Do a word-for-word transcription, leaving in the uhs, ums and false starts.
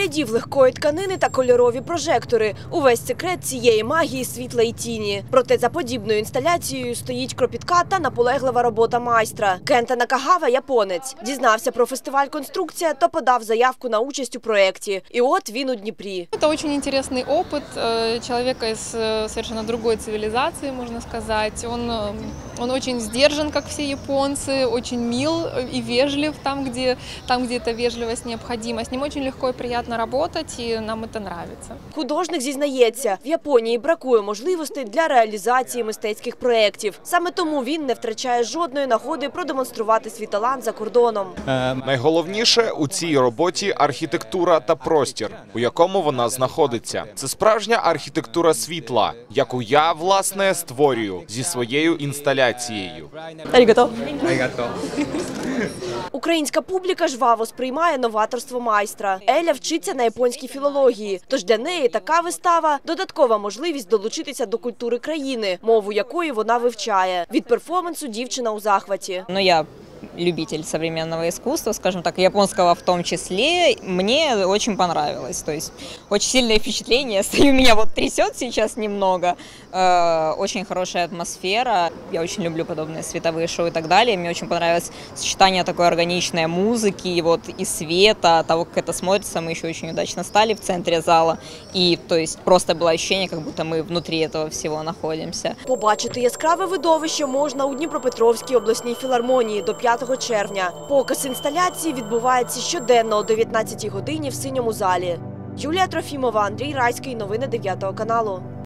рядів легкої тканини та кольорові прожектори – увесь секрет цієї магії світла і тіні. Проте за подібною інсталяцією стоїть кропітка та наполеглива робота майстра. Кента Накагава – японець. Дізнався про фестиваль «Конструкція» та подав заявку на участь у проєкті. І от він у Дніпрі. Это очень интересный опыт человека из совершенно другой цивилизации, можно сказать. Он, он очень сдержан, как все японцы, очень мил и вежлив там, где, там, где эта вежливость необходима. С ним очень легко и приятно работать, и нам это нравится. Художник зізнається, в Японії бракує можливостей для реалізації мистецьких проєктів. Саме тому він не втрачає жодної нагоди продемонструвати свій талант за кордоном. Е, найголовніше у цій роботі – архітектура та простір, у якому вона знаходиться. Це справжня архітектура світла, яку я, власне, створюю зі своєю інсталяцією. Арігато. Арігато. Українська публіка жваво сприймає новаторство майстра. Еля вчиться на японській філології, тож для неї така вистава – додаткова можливість долучитися до культури країни, мову якої вона вивчає. Від перформансу дівчина у захваті. Ну, я любитель современного искусства, скажем так, японского в том числе, мне очень понравилось. То есть очень сильное впечатление, стою, меня вот трясет сейчас немного, э, очень хорошая атмосфера, я очень люблю подобные световые шоу и так далее, мне очень понравилось сочетание такой органичной музыки вот, и света, того, как это смотрится, мы еще очень удачно стали в центре зала, и то есть просто было ощущение, как будто мы внутри этого всего находимся. Побачити яскраве видовище можна у Дніпропетровській обласній філармонії до п'ятого червня. Показ інсталяції відбувається щоденно о дев'ятнадцятій годині в синьому залі. Юлія Трофімова, Андрій Райський. Новини дев'ятого каналу.